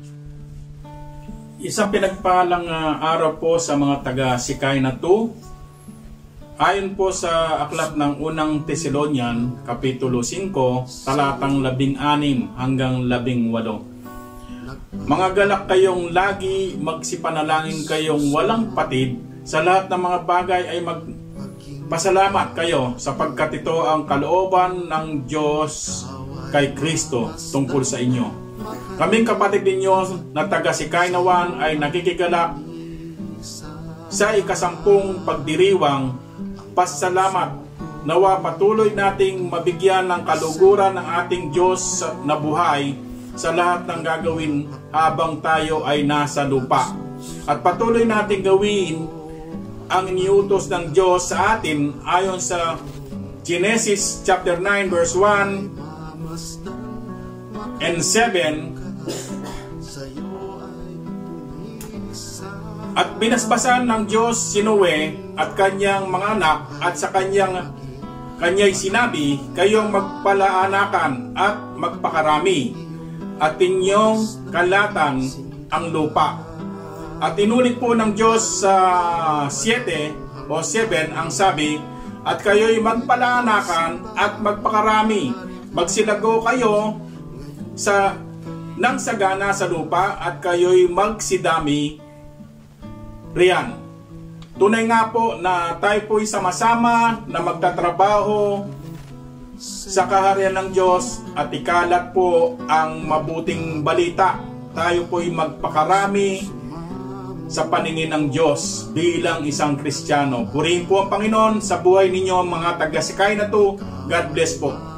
Isang pinagpalang araw po sa mga taga Shek2. Ayon po sa aklat ng unang Thessalonian, Kapitulo 5, talatang 16 hanggang 18. Mga galak kayong lagi, magsipanalangin kayong walang patid, sa lahat ng mga bagay ay magpasalamat kayo, sapagkat ito ang kalooban ng Diyos kay Kristo tungkol sa inyo. Kaming kapatid ninyo na taga Shek2 ay nakikigalak sa ikasampung pagdiriwang pasalamat. Nawa patuloy nating mabigyan ng kaluguran ng ating Diyos na buhay sa lahat ng gagawin habang tayo ay nasa lupa. At patuloy nating gawin ang iniutos ng Diyos sa atin ayon sa Genesis chapter 9 verse 1 and 7. At binasbasan ng Diyos si Noe at kanyang mga anak, at sa kanya'y sinabi, kayong magpalaanakan at magpakarami, at inyong kalatan ang lupa. At inulit po ng Diyos sa 7 o 7 ang sabi, at kayo'y magpalaanakan at magpakarami, magsilago kayo ng sagana sa lupa, at kayo'y magsidami riyan. Tunay nga po na tayo po'y sama-sama na magtatrabaho sa kaharian ng Diyos at ikalat po ang mabuting balita. Tayo po'y magpakarami sa paningin ng Diyos bilang isang Kristiyano. Purihin po ang Panginoon sa buhay ninyo mga taga Shek2. God bless po.